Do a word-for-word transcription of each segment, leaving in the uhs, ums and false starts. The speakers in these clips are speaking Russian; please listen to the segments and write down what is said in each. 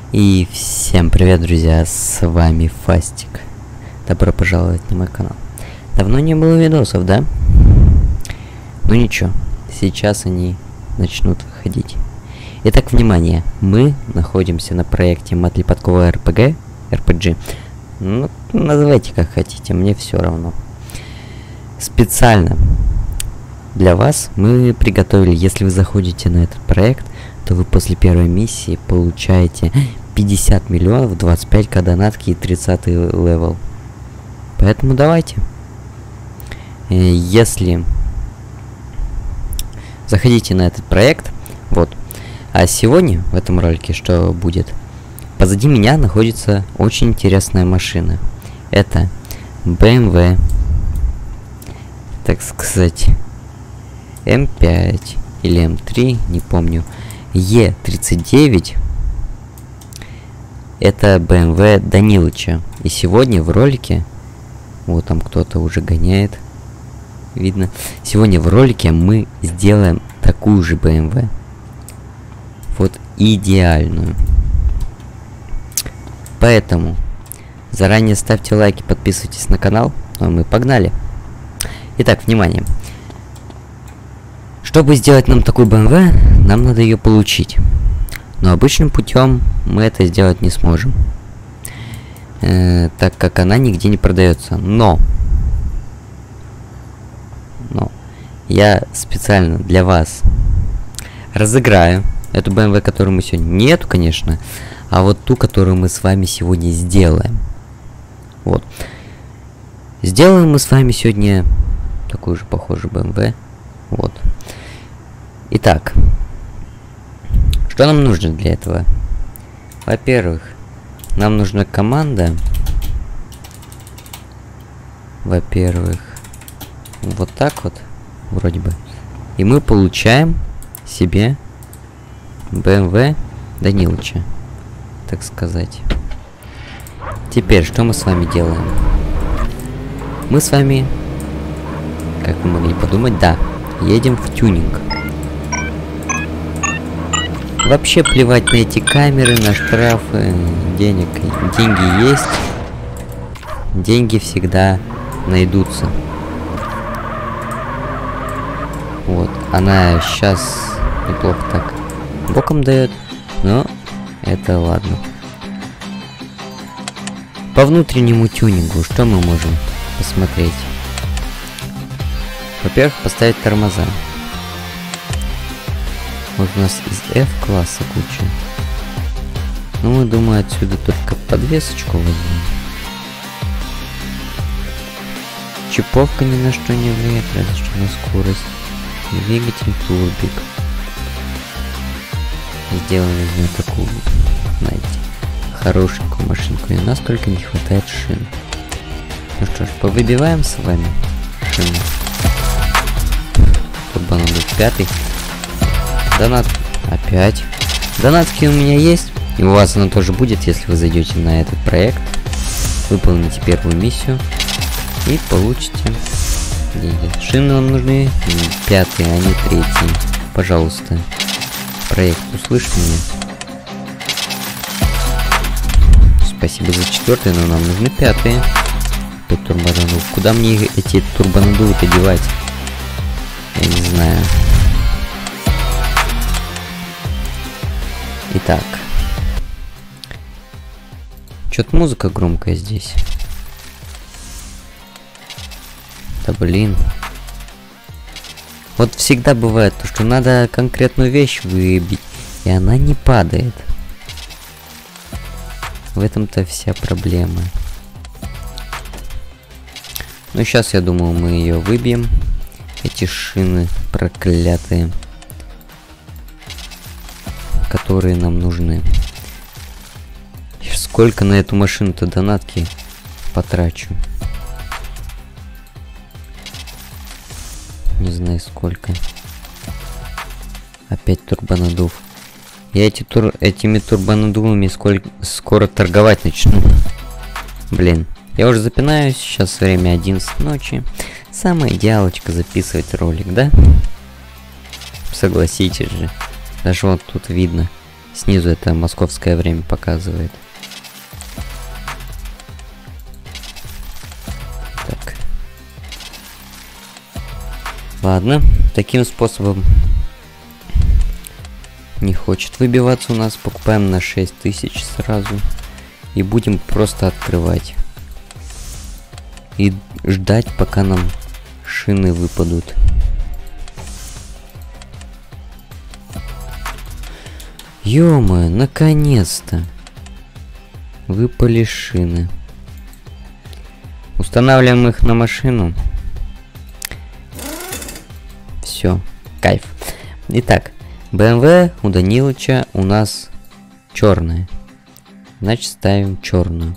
И всем привет, друзья, с вами Фастик. Добро пожаловать на мой канал. Давно не было видосов, да? Ну ничего, сейчас они начнут выходить. Итак, внимание, мы находимся на проекте Матли Подкова эр пи джи, эр пи джи. Ну, называйте как хотите, мне все равно. Специально для вас мы приготовили, если вы заходите на этот проект, то вы после первой миссии получаете пятьдесят миллионов, двадцать пять ка донатки и тридцатый левел. Поэтому давайте. Если заходите на этот проект, вот. А сегодня в этом ролике что будет? Позади меня находится очень интересная машина. Это бэ эм вэ, так сказать, эм пять или эм три, не помню. е тридцать девять. Это бэ эм вэ Данилыча. И сегодня в ролике, вот там кто-то уже гоняет, видно. Сегодня в ролике мы сделаем такую же бэ эм вэ. Вот идеальную. Поэтому заранее ставьте лайки, подписывайтесь на канал. Ну а мы погнали. Итак, внимание. Чтобы сделать нам такую бэ эм вэ, нам надо ее получить. Но обычным путем мы это сделать не сможем. Э, так как она нигде не продается. Но. Но. Я специально для вас разыграю эту бэ эм вэ, которую мы сегодня... Нету, конечно. А вот ту, которую мы с вами сегодня сделаем. Вот. Сделаем мы с вами сегодня такую же похожую бэ эм вэ. Вот. Итак. Что нам нужно для этого? Во-первых, нам нужна команда. Во-первых, вот так вот, вроде бы. И мы получаем себе бэ эм вэ Данилыча, так сказать. Теперь, что мы с вами делаем? Мы с вами, как вы могли подумать, да, едем в тюнинг. Вообще плевать на эти камеры, на штрафы, денег. Деньги есть. Деньги всегда найдутся. Вот. Она сейчас неплохо так боком дает. Но это ладно. По внутреннему тюнингу что мы можем посмотреть? Во-первых, поставить тормоза. Вот у нас из F-класса куча. Ну, мы, думаю, отсюда только подвесочку возьмем. Чиповка ни на что не влияет, разве что на скорость. Двигатель турбик. Сделаем из нее такую, знаете, хорошенькую машинку. И у нас только не хватает шин. Ну что ж, повыбиваем с вами шины. Турбонадув пятый. Донат опять. Донатки у меня есть. И у вас она тоже будет, если вы зайдете на этот проект. Выполните первую миссию. И получите деньги. Шины вам нужны пятые, а не третьи. Пожалуйста. Проект, услышь меня. Спасибо за четвертые, но нам нужны пятые. Пять турбонадув. Куда мне эти турбонадувы-то девать? Я не знаю. Итак. Чё-то музыка громкая здесь. Да блин. Вот всегда бывает то, что надо конкретную вещь выбить, и она не падает. В этом-то вся проблема. Ну сейчас, я думаю, мы ее выбьем. Эти шины проклятые, которые нам нужны. Сколько на эту машину-то донатки потрачу? Не знаю сколько. Опять турбонадув. Я эти тур... этими турбонадувами сколько... скоро торговать начну. Блин. Я уже запинаюсь. Сейчас время одиннадцать ночи. Самая идеалочка записывать ролик, да? Согласитесь же. Даже вот тут видно. Снизу это московское время показывает. Так. Ладно, таким способом не хочет выбиваться у нас. Покупаем на шесть тысяч сразу. И будем просто открывать. И ждать, пока нам шины выпадут. Ё-моё, наконец-то выпали шины. Устанавливаем их на машину. Все, кайф. Итак, бэ эм вэ у Данилыча у нас черная. Значит, ставим черную.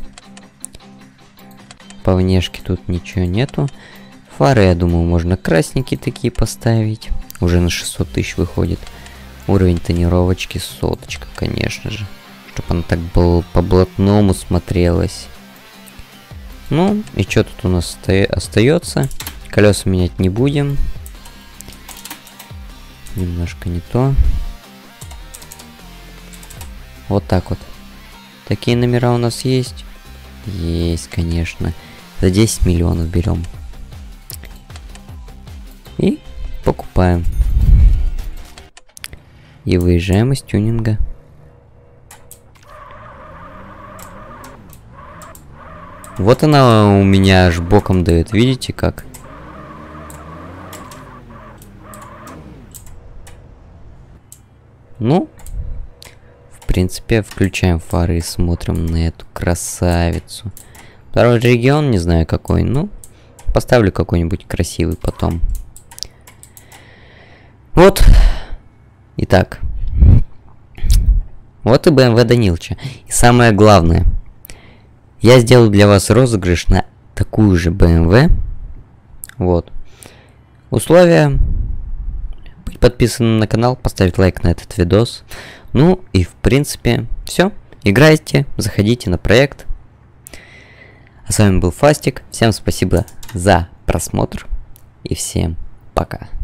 По внешке тут ничего нету. Фары, я думаю, можно красненькие такие поставить. Уже на шестьсот тысяч выходит. Уровень тонировочки соточка, конечно же. Чтобы она так был по-блатному смотрелась. Ну, и что тут у нас остается? Колеса менять не будем. Немножко не то. Вот так вот. Такие номера у нас есть? Есть, конечно. За десять миллионов берем. И покупаем. И выезжаем из тюнинга. Вот она у меня аж боком дает. Видите как? Ну, в принципе, включаем фары и смотрим на эту красавицу. Второй регион, не знаю какой, ну, поставлю какой-нибудь красивый потом. Вот. Итак. Вот и бэ эм вэ Данилыча. И самое главное. Я сделал для вас розыгрыш на такую же бэ эм вэ. Вот. Условия. Быть подписанным на канал, поставить лайк на этот видос. Ну и в принципе все. Играйте, заходите на проект. А с вами был Фастик. Всем спасибо за просмотр. И всем пока.